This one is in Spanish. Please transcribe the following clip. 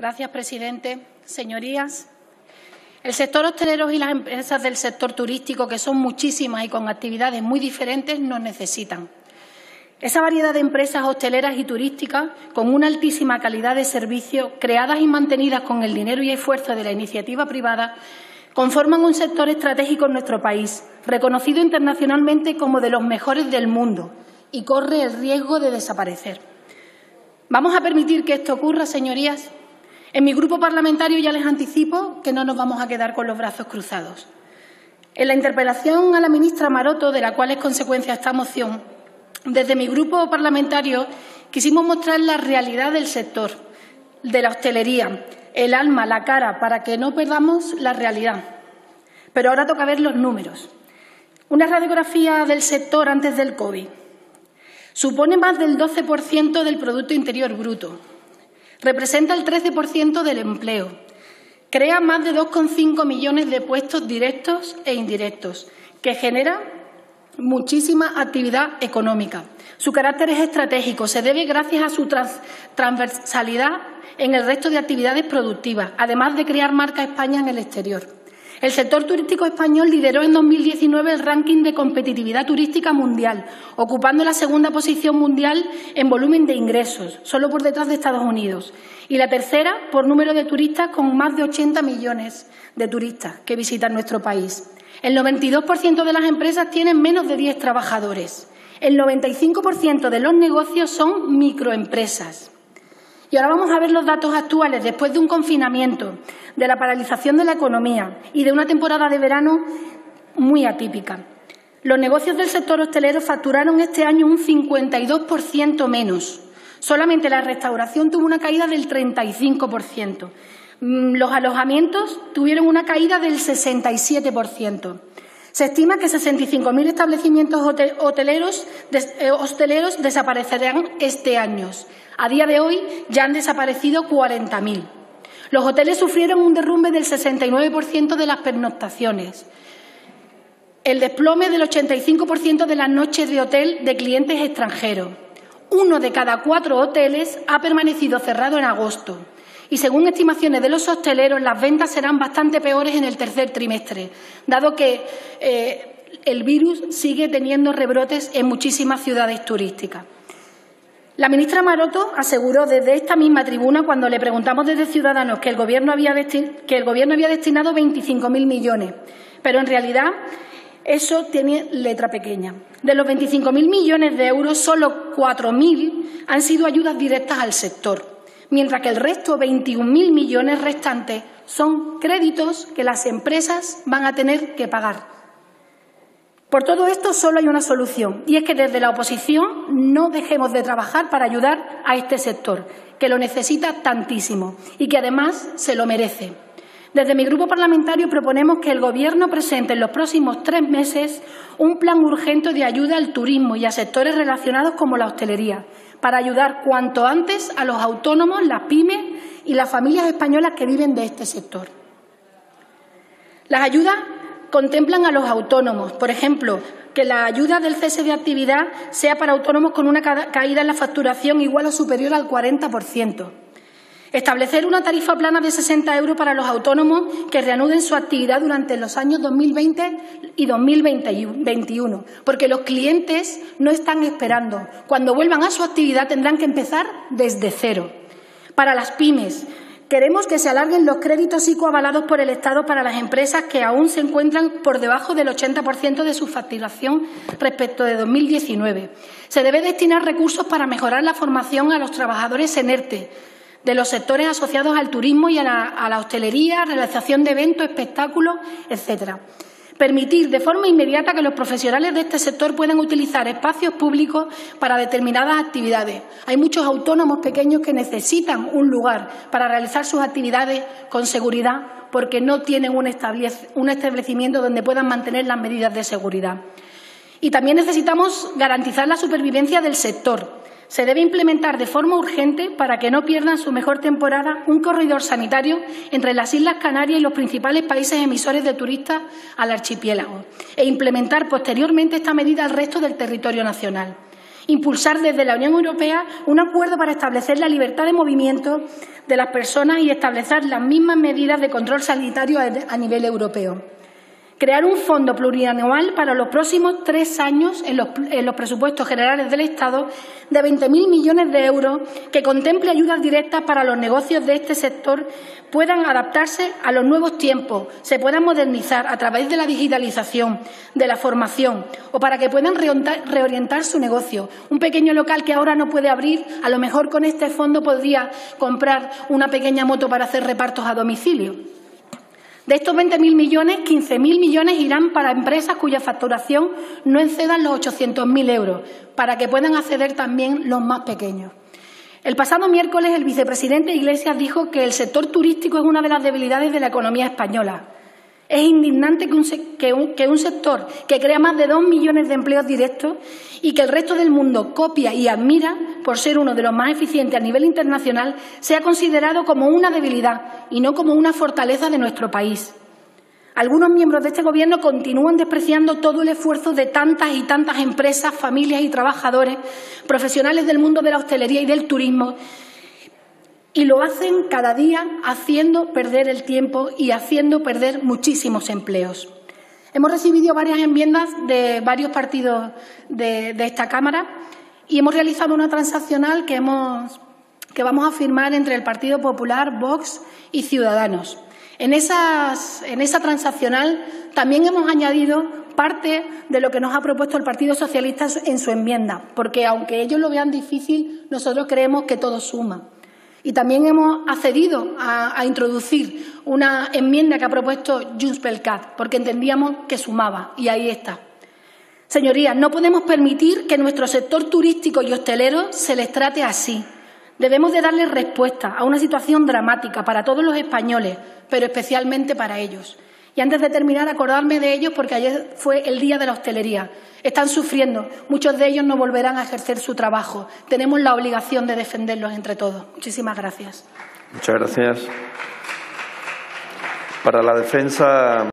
Gracias, presidente. Señorías, el sector hostelero y las empresas del sector turístico, que son muchísimas y con actividades muy diferentes, nos necesitan. Esa variedad de empresas hosteleras y turísticas, con una altísima calidad de servicio, creadas y mantenidas con el dinero y esfuerzo de la iniciativa privada, conforman un sector estratégico en nuestro país, reconocido internacionalmente como de los mejores del mundo y corre el riesgo de desaparecer. ¿Vamos a permitir que esto ocurra, señorías? En mi grupo parlamentario ya les anticipo que no nos vamos a quedar con los brazos cruzados. En la interpelación a la ministra Maroto, de la cual es consecuencia esta moción, desde mi grupo parlamentario quisimos mostrar la realidad del sector, de la hostelería, el alma, la cara, para que no perdamos la realidad. Pero ahora toca ver los números. Una radiografía del sector antes del COVID supone más del 12% del Producto Interior Bruto. Representa el 13% del empleo. Crea más de 2,5 millones de puestos directos e indirectos, que genera muchísima actividad económica. Su carácter es estratégico, se debe gracias a su transversalidad en el resto de actividades productivas, además de crear marca España en el exterior. El sector turístico español lideró en 2019 el ranking de competitividad turística mundial, ocupando la segunda posición mundial en volumen de ingresos, solo por detrás de Estados Unidos, y la tercera por número de turistas, con más de 80 millones de turistas que visitan nuestro país. El 92% de las empresas tienen menos de 10 trabajadores. El 95% de los negocios son microempresas. Y ahora vamos a ver los datos actuales después de un confinamiento, de la paralización de la economía y de una temporada de verano muy atípica. Los negocios del sector hostelero facturaron este año un 52% menos. Solamente la restauración tuvo una caída del 35%. Los alojamientos tuvieron una caída del 67%. Se estima que 65.000 establecimientos hosteleros desaparecerán este año. A día de hoy ya han desaparecido 40.000. Los hoteles sufrieron un derrumbe del 69% de las pernoctaciones, el desplome del 85% de las noches de hotel de clientes extranjeros. 1 de cada 4 hoteles ha permanecido cerrado en agosto. Y según estimaciones de los hosteleros, las ventas serán bastante peores en el tercer trimestre, dado que el virus sigue teniendo rebrotes en muchísimas ciudades turísticas. La ministra Maroto aseguró desde esta misma tribuna, cuando le preguntamos desde Ciudadanos, que el Gobierno había destinado 25.000 millones, pero en realidad eso tiene letra pequeña. De los 25.000 millones de euros, solo 4.000 han sido ayudas directas al sector, mientras que el resto, 21.000 millones restantes, son créditos que las empresas van a tener que pagar. Por todo esto solo hay una solución, y es que desde la oposición no dejemos de trabajar para ayudar a este sector, que lo necesita tantísimo y que además se lo merece. Desde mi grupo parlamentario proponemos que el Gobierno presente en los próximos 3 meses un plan urgente de ayuda al turismo y a sectores relacionados como la hostelería, para ayudar cuanto antes a los autónomos, las pymes y las familias españolas que viven de este sector. Las ayudas contemplan a los autónomos, por ejemplo, que la ayuda del cese de actividad sea para autónomos con una caída en la facturación igual o superior al 40%. Establecer una tarifa plana de 60 euros para los autónomos que reanuden su actividad durante los años 2020 y 2021, porque los clientes no están esperando. Cuando vuelvan a su actividad tendrán que empezar desde cero. Para las pymes, queremos que se alarguen los créditos psicoavalados por el Estado para las empresas que aún se encuentran por debajo del 80% de su facturación respecto de 2019. Se debe destinar recursos para mejorar la formación a los trabajadores en ERTE, de los sectores asociados al turismo y a la hostelería, realización de eventos, espectáculos, etcétera. Permitir de forma inmediata que los profesionales de este sector puedan utilizar espacios públicos para determinadas actividades. Hay muchos autónomos pequeños que necesitan un lugar para realizar sus actividades con seguridad porque no tienen un establecimiento donde puedan mantener las medidas de seguridad. Y también necesitamos garantizar la supervivencia del sector. Se debe implementar de forma urgente, para que no pierdan su mejor temporada, un corredor sanitario entre las Islas Canarias y los principales países emisores de turistas al archipiélago, e implementar posteriormente esta medida al resto del territorio nacional. Impulsar desde la Unión Europea un acuerdo para establecer la libertad de movimiento de las personas y establecer las mismas medidas de control sanitario a nivel europeo. Crear un fondo plurianual para los próximos 3 años en los presupuestos generales del Estado de 20.000 millones de euros que contemple ayudas directas para los negocios de este sector puedan adaptarse a los nuevos tiempos, se puedan modernizar a través de la digitalización, de la formación o para que puedan reorientar su negocio. Un pequeño local que ahora no puede abrir, a lo mejor con este fondo podría comprar una pequeña moto para hacer repartos a domicilio. De estos 20.000 millones, 15.000 millones irán para empresas cuya facturación no excedan los 800.000 euros, para que puedan acceder también los más pequeños. El pasado miércoles, el vicepresidente Iglesias dijo que el sector turístico es una de las debilidades de la economía española. Es indignante que un sector que crea más de 2 millones de empleos directos y que el resto del mundo copia y admira por ser uno de los más eficientes a nivel internacional sea considerado como una debilidad y no como una fortaleza de nuestro país. Algunos miembros de este Gobierno continúan despreciando todo el esfuerzo de tantas y tantas empresas, familias y trabajadores, profesionales del mundo de la hostelería y del turismo, y lo hacen cada día haciendo perder el tiempo y haciendo perder muchísimos empleos. Hemos recibido varias enmiendas de varios partidos de esta Cámara y hemos realizado una transaccional que vamos a firmar entre el Partido Popular, Vox y Ciudadanos. En esa transaccional también hemos añadido parte de lo que nos ha propuesto el Partido Socialista en su enmienda, porque aunque ellos lo vean difícil, nosotros creemos que todo suma. Y también hemos accedido a introducir una enmienda que ha propuesto Junts pel Cat, porque entendíamos que sumaba, y ahí está. Señorías, no podemos permitir que nuestro sector turístico y hostelero se les trate así. Debemos de darle respuesta a una situación dramática para todos los españoles, pero especialmente para ellos. Y antes de terminar, acordarme de ellos porque ayer fue el Día de la Hostelería. Están sufriendo. Muchos de ellos no volverán a ejercer su trabajo. Tenemos la obligación de defenderlos entre todos. Muchísimas gracias. Muchas gracias. Para la defensa.